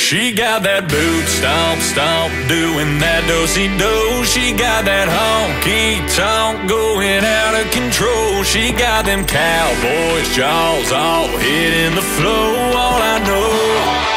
She got that boot stomp, stomp, doing that do-si-do. She got that honky-tonk going out of control. She got them cowboys' jaws all hitting the floor. All I know